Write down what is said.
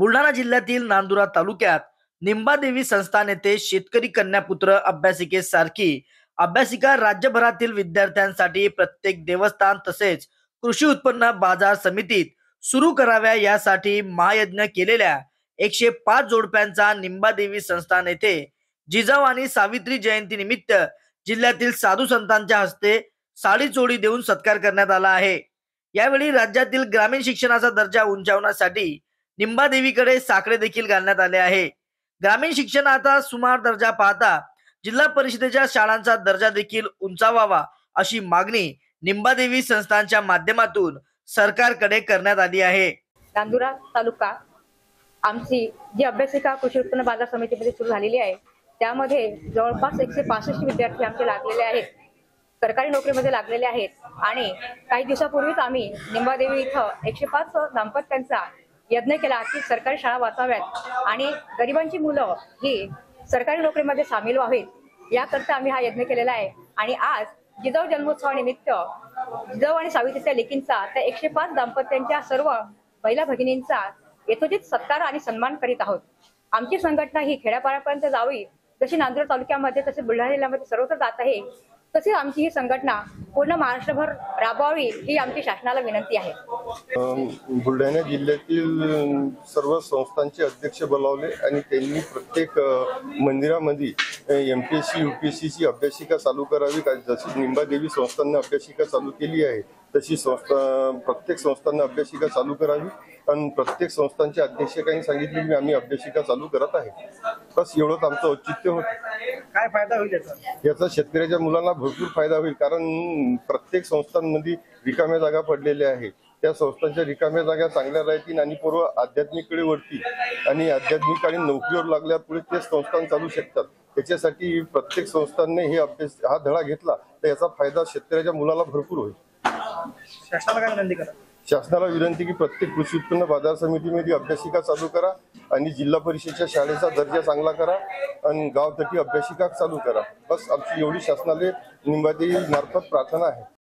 बुलढाणा जिल्ह्यातील नांदुरा तालुक्यात निंबादेवी संस्थान येथे शेतकरी कन्यापुत्र अभ्यासिकेसारखी अभ्यासिका राज्यभरातील विद्यार्थ्यांसाठी प्रत्येक देवस्थान तसेच कृषी उत्पन्न बाजार समितीत सुरू कराव्या यासाठी महायज्ञ केलेल्या 105 जोडप्यांचा निंबादेवी संस्थान येथे जिजाऊ आणि सावित्री जयंती निमित्त जिल्ह्यातील साधू संतांच्या हस्ते साडी चोळी देऊन सत्कार करण्यात आला आहे। यावेळी राज्यातील ग्रामीण शिक्षणाचा दर्जा उंचावण्यासाठी निंबादेवीकडे साकडे देखील घालण्यात आले आहे। ग्रामीण शिक्षणाचा सुमार दर्जा पाहता जिल्हा परिषदेच्या शाळांचा दर्जा देखील उंचावावा अशी मागणी निंबादेवी संस्थानच्या माध्यमातून सरकारकडे करण्यात आली आहे। नांदुरा तालुका आमची जी अभ्यासिका कृषी उत्पन्न बाजार समितीमध्ये सुरू झालेली आहे त्यामध्ये जवळपास 165 विद्यार्थी आमचे लागलेले आहेत, सरकारी नोकरीमध्ये लागलेले आहेत। आणि काही दिवसापूर्वीच आम्ही निंबादेवी इथं 105 दाम्पत्यांचा यज्ञ केला की सरकारी शाळा वाचाव्यात आणि गरिबांची मुलं ही सरकारी नोकरीमध्ये सामील व्हावीत याकरता आम्ही हा यज्ञ केलेला आहे। आणि आज जिजाऊ जन्मोत्सवानिमित्त जिजाऊ आणि सावित्रीच्या लेकींचा त्या 105 दाम्पत्यांच्या सर्व महिला भगिनींचा यथोचित सत्कार आणि सन्मान करीत आहोत। आमची संघटना ही खेड्यापाड्यापर्यंत जावी, जशी नांदुरा तालुक्यामध्ये तसे बुलढाणा जिल्ह्यामध्ये सर्वत्र जात आहे, तसेच आमची ही संघटना पूर्ण महाराष्ट्रभर राबवावी ही आमची शासनाला विनंती आहे। बुलढाणा जिल्ह्यातील सर्व संस्थांचे अध्यक्ष बोलावले आणि त्यांनी प्रत्येक मंदिरामध्ये MPSC UPSC ची अभ्यासिका चालू करावी। जशी निंबादेवी संस्थांना अभ्यासिका चालू केली आहे तशी प्रत्येक संस्थांना अभ्यासिका चालू करावी आणि प्रत्येक संस्थांच्या अध्यक्षांनी सांगितले की आम्ही अभ्यासिका चालू करत आहे। बस एवढंच आमचं औचित्य होतं। काय फायदा होईल याचा शेतकऱ्याच्या मुलांना भरपूर फायदा होईल, कारण प्रत्येक संस्थांमध्ये रिकाम्या जागा पडलेल्या आहेत। त्या संस्थांच्या रिकाम्या जागा चांगल्या राहतील आणि पूर्व आध्यात्मिककडे वळतील आणि आध्यात्मिक आणि नोकरीवर लागल्या पुढे ते संस्थान चालू शकतात। त्याच्यासाठी प्रत्येक संस्थांनी हा धडा घेतला तर याचा फायदा शेतकऱ्याच्या मुलाला भरपूर होईल। शासनाला काय विनंती करा? शासनाला विनंती की प्रत्येक कृषी उत्पन्न बाजार समितीमध्ये अभ्यासिका चालू करा आणि जिल्हा परिषदेच्या शाळेचा दर्जा चांगला करा आणि गावतटी अभ्यासिका चालू करा। बस आमची एवढी शासनाला निंबादेवी मार्फत प्रार्थना आहे।